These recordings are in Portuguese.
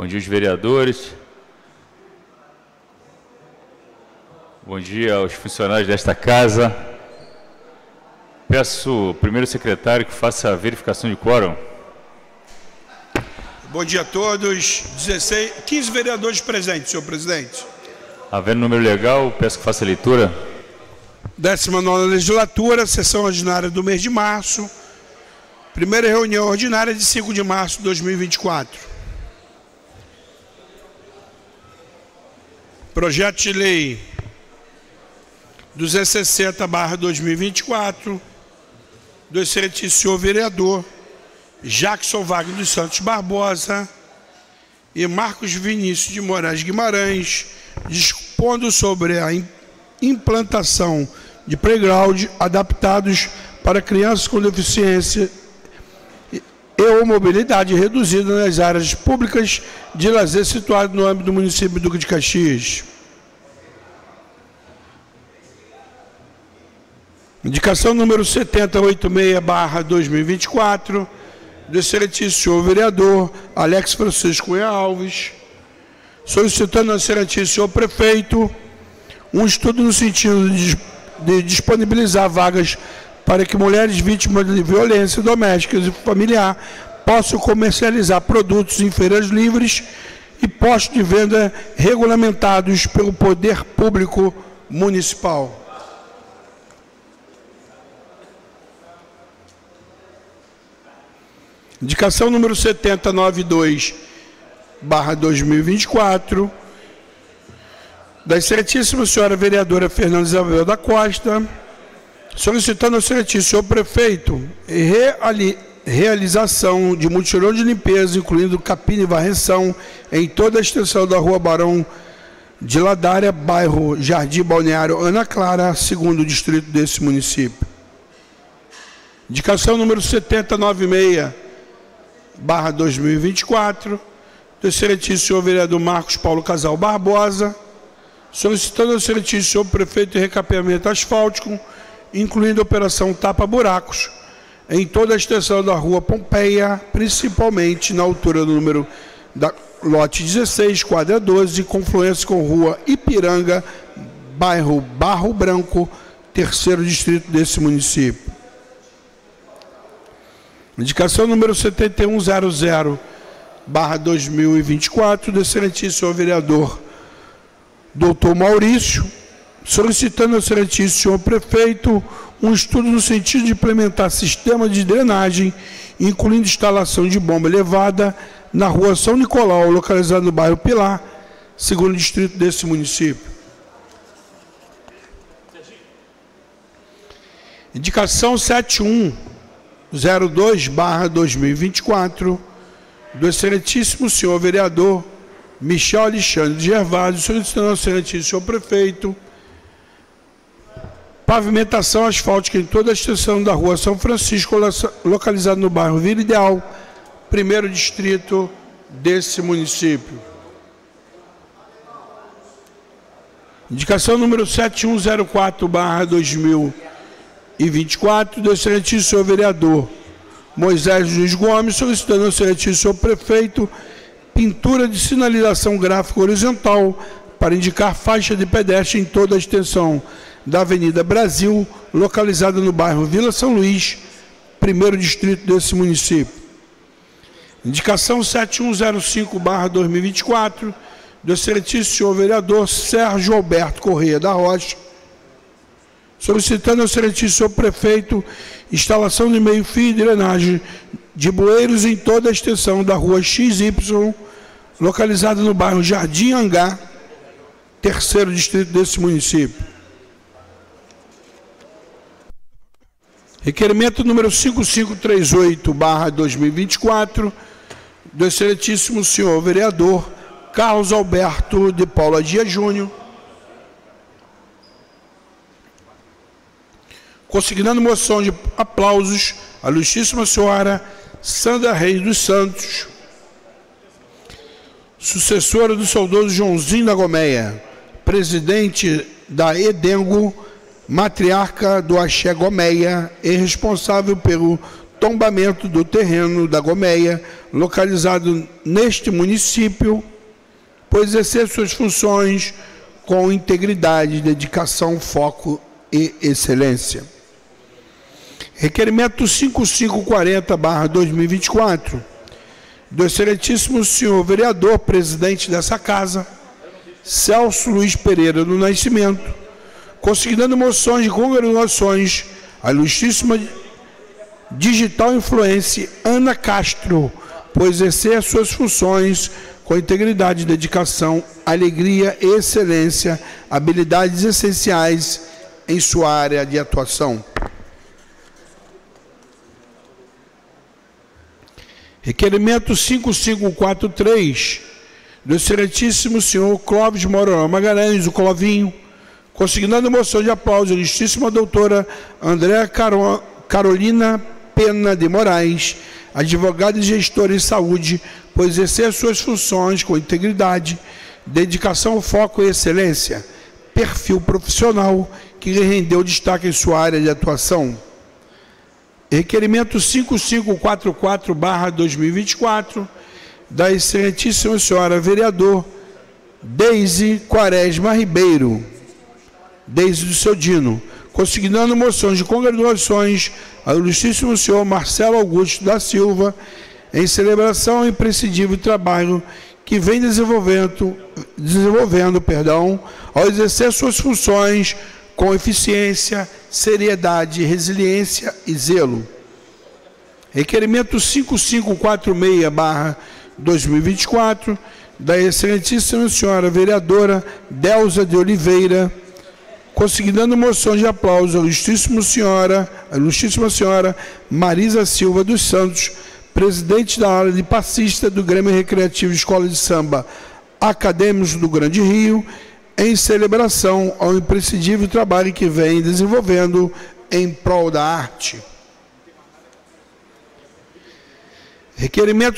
Bom dia aos vereadores. Bom dia aos funcionários desta casa. Peço ao primeiro secretário que faça a verificação de quórum. Bom dia a todos. 15 vereadores presentes, senhor presidente. Havendo número legal, peço que faça a leitura. 19ª legislatura, sessão ordinária do mês de março. Primeira reunião ordinária de 5 de março de 2024. Projeto de lei 260/2024, do excelentíssimo senhor vereador Jackson Wagner dos Santos Barbosa e Marcos Vinícius de Moraes Guimarães, dispondo sobre a implantação de playground adaptados para crianças com deficiência e ou mobilidade reduzida nas áreas públicas de lazer situadas no âmbito do município de Duque de Caxias. Indicação número 7086/2024, do excelentíssimo senhor vereador Alex Francisco Cunha Alves, solicitando ao excelentíssimo senhor prefeito um estudo no sentido de disponibilizar vagas para que mulheres vítimas de violência doméstica e familiar possam comercializar produtos em feiras livres e postos de venda regulamentados pelo poder público municipal. Indicação número 7092/2024, da excelentíssima senhora vereadora Fernanda Isabel da Costa, solicitando ao excelentíssimo senhor prefeito realização de mutirão de limpeza, incluindo capina e varreção, em toda a extensão da rua Barão de Ladária, bairro Jardim Balneário Ana Clara, segundo distrito desse município. Indicação número 7096/2024, do excelentíssimo senhor vereador Marcos Paulo Casal Barbosa, solicitando ao excelentíssimo senhor prefeito recapeamento asfáltico, incluindo a operação tapa-buracos, em toda a extensão da rua Pompeia, principalmente na altura do número da lote 16, quadra 12, confluência com rua Ipiranga, bairro Barro Branco, terceiro distrito desse município. Indicação número 7100/2024, do excelentíssimo senhor vereador doutor Maurício, solicitando ao excelentíssimo senhor prefeito um estudo no sentido de implementar sistema de drenagem, incluindo instalação de bomba elevada na rua São Nicolau, localizada no bairro Pilar, segundo distrito desse município. Indicação 7102/2024, do excelentíssimo senhor vereador Michel Alexandre de Gervásio, solicitando ao excelentíssimo senhor prefeito pavimentação asfáltica em toda a extensão da rua São Francisco, localizado no bairro Vila Ideal, primeiro distrito desse município. Indicação número 7104/2024, do excelentíssimo senhor vereador Moisés Luiz Gomes, solicitando ao excelentíssimo senhor prefeito pintura de sinalização gráfica horizontal para indicar faixa de pedestre em toda a extensão da Avenida Brasil, localizada no bairro Vila São Luís, primeiro distrito desse município. Indicação 7105/2024, do excelentíssimo senhor vereador Sérgio Alberto Correia da Rocha, solicitando ao excelentíssimo senhor prefeito instalação de meio-fio e drenagem de bueiros em toda a extensão da rua XY, localizada no bairro Jardim Angá, terceiro distrito desse município. Requerimento número 5538/2024, do excelentíssimo senhor vereador Carlos Alberto de Paula Dias Júnior, consignando moção de aplausos à ilustríssima senhora Sandra Reis dos Santos, sucessora do saudoso Joãozinho da Gomeia, presidente da EDENGO, matriarca do Axé Gomeia e responsável pelo tombamento do terreno da Gomeia, localizado neste município, pois exercer suas funções com integridade, dedicação, foco e excelência. Requerimento 5540/2024, do excelentíssimo senhor vereador, presidente dessa casa, Celso Luiz Pereira do Nascimento, consignando moções de congratulações à ilustríssima digital influencer Ana Castro, por exercer suas funções com integridade, dedicação, alegria e excelência, habilidades essenciais em sua área de atuação. Requerimento 5543, do excelentíssimo senhor Clóvis Moronão Magalhães, o Clovinho, consignando moção de aplauso à ilustríssima doutora Andréa Carolina Pena de Moraes, advogada e gestora em saúde, por exercer suas funções com integridade, dedicação, foco e excelência, perfil profissional que lhe rendeu destaque em sua área de atuação. Requerimento 5544/2024, da excelentíssima senhora vereador Deise Quaresma Ribeiro, Deise do Seu Dino, consignando moções de congratulações ao ilustríssimo senhor Marcelo Augusto da Silva, em celebração ao imprescindível trabalho que vem desenvolvendo, ao exercer suas funções com eficiência, seriedade, resiliência e zelo. Requerimento 5546/2024, da excelentíssima senhora vereadora Delza de Oliveira, consignando moção de aplauso à ilustríssima senhora Marisa Silva dos Santos, presidente da área de passista do Grêmio Recreativo Escola de Samba Acadêmicos do Grande Rio, em celebração ao imprescindível trabalho que vem desenvolvendo em prol da arte. Requerimento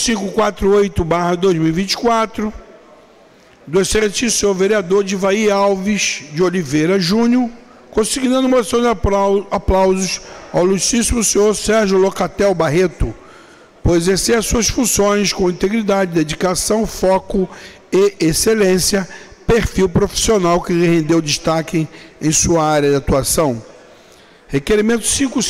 5548/2024, do excelentíssimo senhor vereador Divaí Alves de Oliveira Júnior, consignando moção de aplausos ao ilustríssimo senhor Sérgio Locatel Barreto, por exercer as suas funções com integridade, dedicação, foco e excelência, perfil profissional que lhe rendeu destaque em sua área de atuação. Requerimento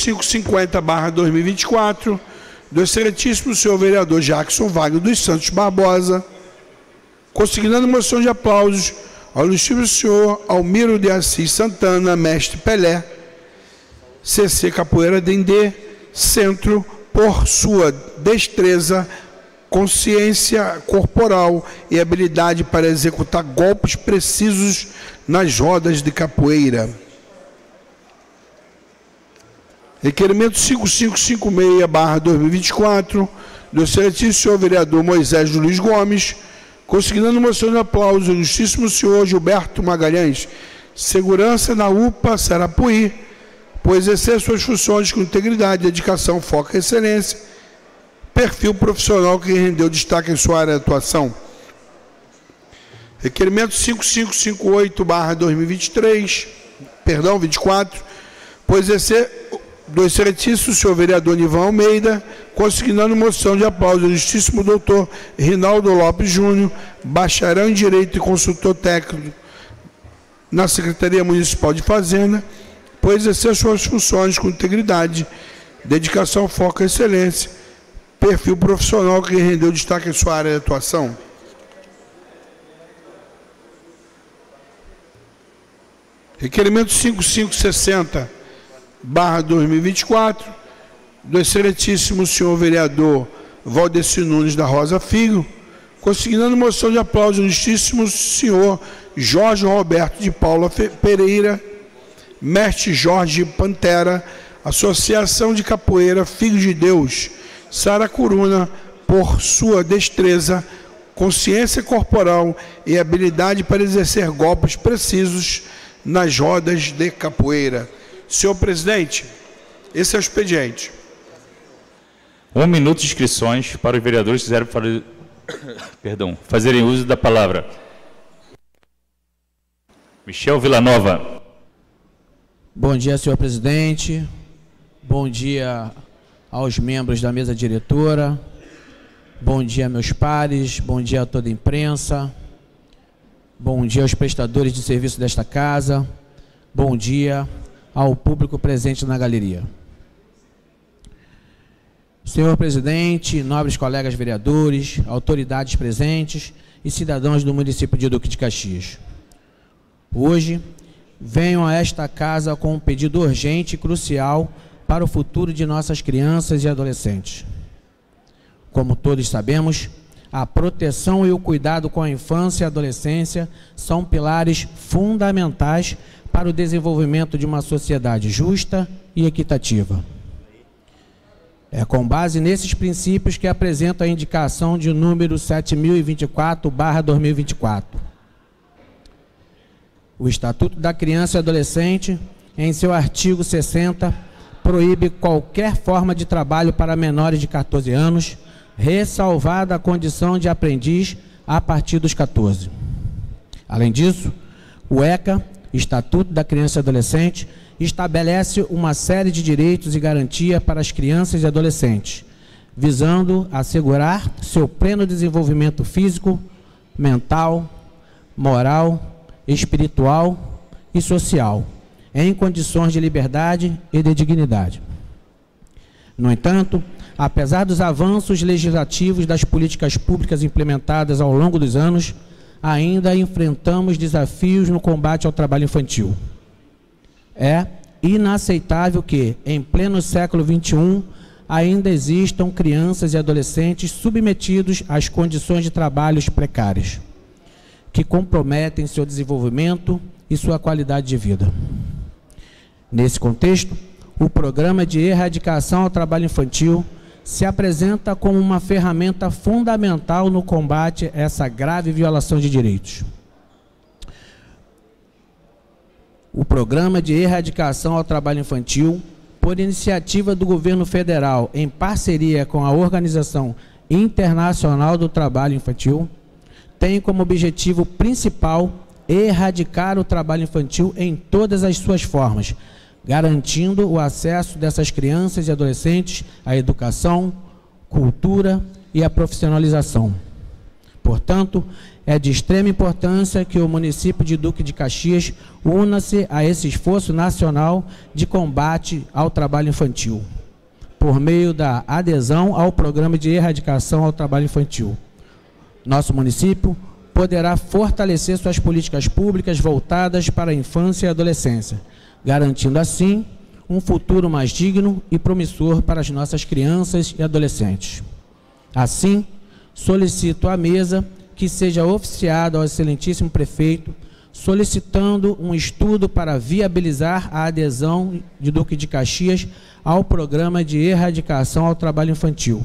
5550/2024, do excelentíssimo senhor vereador Jackson Wagner dos Santos Barbosa, consignando moção de aplausos ao ilustríssimo senhor Almiro de Assis Santana, mestre Pelé, CC Capoeira Dendê, Centro, por sua destreza, consciência corporal e habilidade para executar golpes precisos nas rodas de capoeira. Requerimento 5556/2024, do excelentíssimo senhor vereador Moisés Luiz Gomes, consignando moção de aplauso ao ilustríssimo senhor Gilberto Magalhães, segurança na UPA Sarapuí, por exercer suas funções com integridade, dedicação, foco e excelência, perfil profissional que rendeu destaque em sua área de atuação. Requerimento 5558/2024, por exercer do excelentíssimo senhor vereador Nivan Almeida, consignando moção de aplauso ao ilustríssimo doutor Rinaldo Lopes Júnior, bacharel em Direito e consultor técnico na Secretaria Municipal de Fazenda, por exercer suas funções com integridade, dedicação, foco e excelência, perfil profissional que rendeu destaque em sua área de atuação. Requerimento 5560/2024, do excelentíssimo senhor vereador Valdeci Nunes da Rosa Filho, consignando moção de aplauso ao ilustríssimo senhor Jorge Roberto de Paula Pereira, mestre Jorge Pantera, Associação de Capoeira Filhos de Deus, Saracuruna, por sua destreza, consciência corporal e habilidade para exercer golpes precisos nas rodas de capoeira. Senhor presidente, esse é o expediente. 1 minuto de inscrições para os vereadores que quiserem fazerem uso da palavra. Michel Villanova. Bom dia, senhor presidente. Bom dia aos membros da mesa diretora, bom dia meus pares, bom dia a toda a imprensa, bom dia aos prestadores de serviço desta casa, bom dia ao público presente na galeria. Senhor presidente, nobres colegas vereadores, autoridades presentes e cidadãos do município de Duque de Caxias. Hoje, venho a esta casa com um pedido urgente e crucial para o futuro de nossas crianças e adolescentes. Como todos sabemos, a proteção e o cuidado com a infância e adolescência são pilares fundamentais para o desenvolvimento de uma sociedade justa e equitativa. É com base nesses princípios que apresento a indicação de número 7024/2024. O Estatuto da Criança e Adolescente, em seu artigo 60, proíbe qualquer forma de trabalho para menores de 14 anos, ressalvada a condição de aprendiz a partir dos 14. Além disso, o ECA, Estatuto da Criança e Adolescente, estabelece uma série de direitos e garantias para as crianças e adolescentes, visando assegurar seu pleno desenvolvimento físico, mental, moral, espiritual e social, em condições de liberdade e de dignidade. No entanto, apesar dos avanços legislativos das políticas públicas implementadas ao longo dos anos, ainda enfrentamos desafios no combate ao trabalho infantil. É inaceitável que, em pleno século XXI, ainda existam crianças e adolescentes submetidos às condições de trabalhos precárias, que comprometem seu desenvolvimento e sua qualidade de vida. Nesse contexto, o Programa de Erradicação ao Trabalho Infantil se apresenta como uma ferramenta fundamental no combate a essa grave violação de direitos. O Programa de Erradicação ao Trabalho Infantil, por iniciativa do Governo Federal, em parceria com a Organização Internacional do Trabalho Infantil, tem como objetivo principal erradicar o trabalho infantil em todas as suas formas, garantindo o acesso dessas crianças e adolescentes à educação, cultura e à profissionalização. Portanto, é de extrema importância que o município de Duque de Caxias una-se a esse esforço nacional de combate ao trabalho infantil, por meio da adesão ao Programa de Erradicação ao Trabalho Infantil. Nosso município poderá fortalecer suas políticas públicas voltadas para a infância e adolescência, garantindo assim um futuro mais digno e promissor para as nossas crianças e adolescentes. Assim, solicito à mesa que seja oficiado ao excelentíssimo prefeito, solicitando um estudo para viabilizar a adesão de Duque de Caxias ao Programa de Erradicação ao Trabalho Infantil.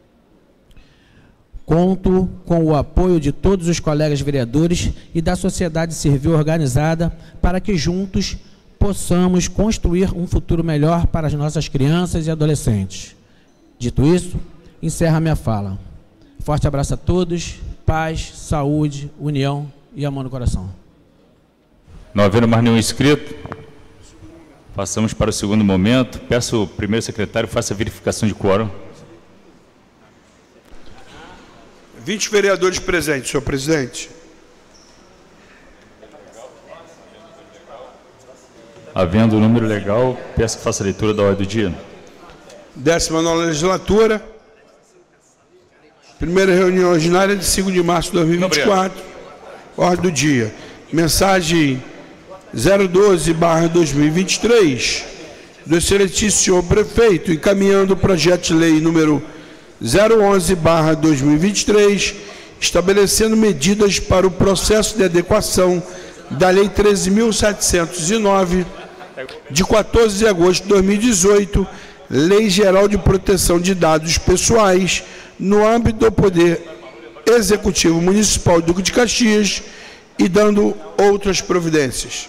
Conto com o apoio de todos os colegas vereadores e da sociedade civil organizada para que juntos possamos construir um futuro melhor para as nossas crianças e adolescentes. Dito isso, encerro a minha fala. Forte abraço a todos, paz, saúde, união e amor no coração. Não havendo mais nenhum inscrito, passamos para o segundo momento. Peço ao primeiro secretário faça a verificação de quórum. 20 vereadores presentes, senhor presidente. Havendo o número legal, peço que faça a leitura da ordem do dia. 19ª legislatura. Primeira reunião ordinária de 5 de março de 2024. Ordem do dia. Mensagem 012/2023 do excelentíssimo senhor prefeito, encaminhando o projeto de lei número 011/2023, estabelecendo medidas para o processo de adequação da Lei 13.709, de 14 de agosto de 2018, Lei Geral de Proteção de Dados Pessoais, no âmbito do Poder Executivo Municipal de Duque de Caxias e dando outras providências.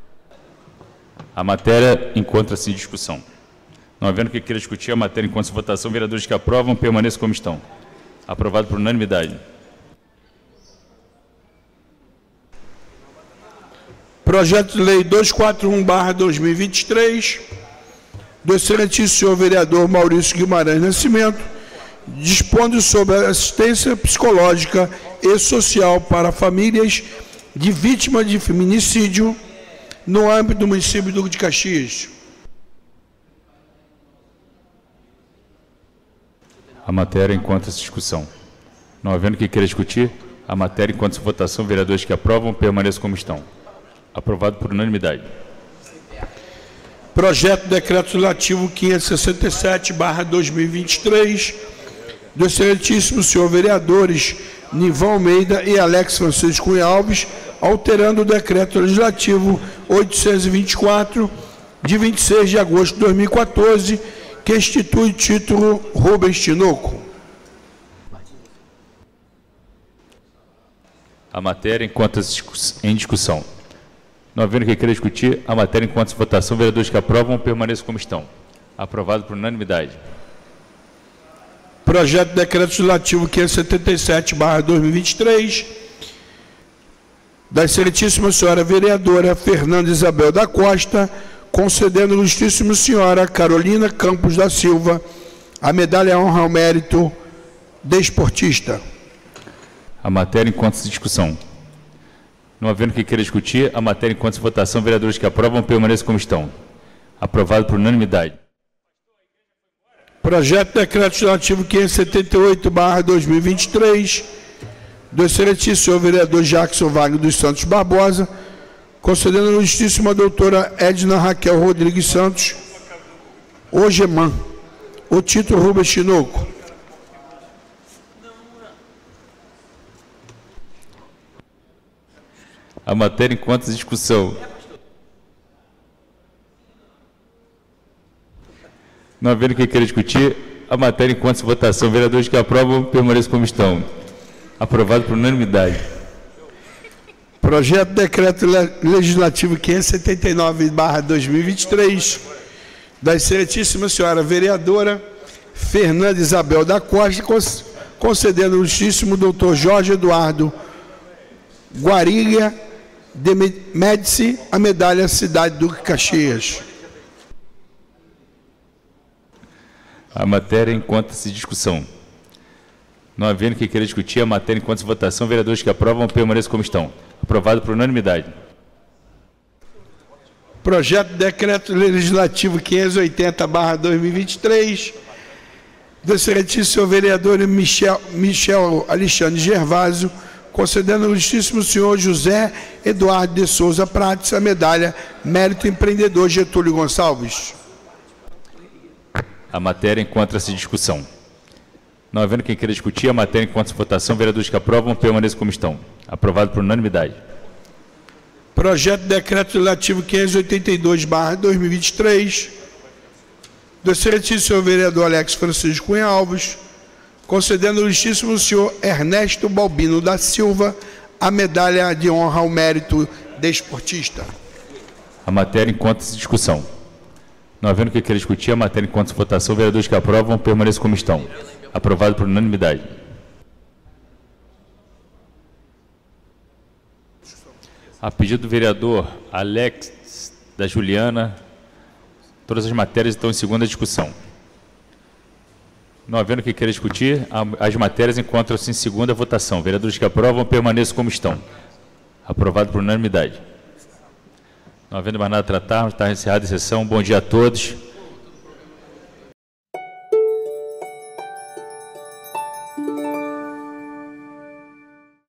A matéria encontra-se em discussão. Não havendo que queira discutir a matéria enquanto votação, vereadores que aprovam, permaneçam como estão. Aprovado por unanimidade. Projeto de Lei 241/2023, do excelentíssimo senhor vereador Maurício Guimarães Nascimento, dispondo sobre a assistência psicológica e social para famílias de vítimas de feminicídio no âmbito do município de Duque de Caxias. A matéria encontra-se em discussão. Não havendo que queira discutir, a matéria encontra-se em votação. Vereadores que aprovam, permaneçam como estão. Aprovado por unanimidade. Projeto de Decreto Legislativo 567/2023, do excelentíssimo senhor vereadores Nivão Almeida e Alex Francisco Cunha Alves, alterando o Decreto Legislativo 824, de 26 de agosto de 2014, que institui o título Rubens Tinoco. A matéria encontra-se em discussão. Não havendo que queira discutir, a matéria encontra-se em votação. Vereadores que aprovam, permaneçam como estão. Aprovado por unanimidade. Projeto de Decreto Legislativo 577/2023, da excelentíssima senhora vereadora Fernanda Isabel da Costa, concedendo à ilustríssima senhora Carolina Campos da Silva a medalha honra ao mérito desportista. A matéria encontra-se em discussão. Não havendo que queira discutir, a matéria encontra-se em votação. Vereadores que aprovam, permaneçam como estão. Aprovado por unanimidade. Projeto de Decreto Legislativo 578/2023, do excelentíssimo senhor vereador Jackson Wagner dos Santos Barbosa, concedendo à ilustríssima doutora Edna Raquel Rodrigues Santos, Ogeman, o título Rubens Tinoco. A matéria encontra-se em discussão. Não havendo que queira discutir, a matéria encontra-se em votação. Vereadores que aprovam, permaneçam como estão. Aprovado por unanimidade. Projeto de Decreto Legislativo 579/2023, da excelentíssima senhora vereadora Fernanda Isabel da Costa, concedendo ao ilustríssimo doutor Jorge Eduardo Guariga de Médici a medalha Cidade do Caxias. A matéria encontra-se em discussão. Não havendo que queira discutir, a matéria encontra-se em votação. Vereadores que aprovam, permaneçam como estão. Aprovado por unanimidade. Projeto de Decreto Legislativo 580/2023, do excelentíssimo senhor vereador Michel Alexandre Gervásio, concedendo ao ilustríssimo senhor José Eduardo de Souza Prates a medalha Mérito Empreendedor Getúlio Gonçalves. A matéria encontra-se em discussão. Não havendo quem queira discutir, a matéria encontra-se em votação. Vereadores que aprovam, permaneçam como estão. Aprovado por unanimidade. Projeto de Decreto Legislativo 582/2023, do excelentíssimo senhor vereador Alex Francisco Cunha Alves, concedendo ao ilustríssimo senhor Ernesto Balbino da Silva a medalha de honra ao mérito desportista. A matéria encontra-se em discussão. Não havendo que queira discutir, a matéria encontra-se em votação. Vereadores que aprovam, permaneçam como estão. Aprovado por unanimidade. A pedido do vereador Alex da Juliana, todas as matérias estão em segunda discussão. Não havendo que queira discutir, as matérias encontram-se em segunda votação. Vereadores que aprovam, permaneçam como estão. Aprovado por unanimidade. Não havendo mais nada a tratar, está encerrada a sessão. Bom dia a todos.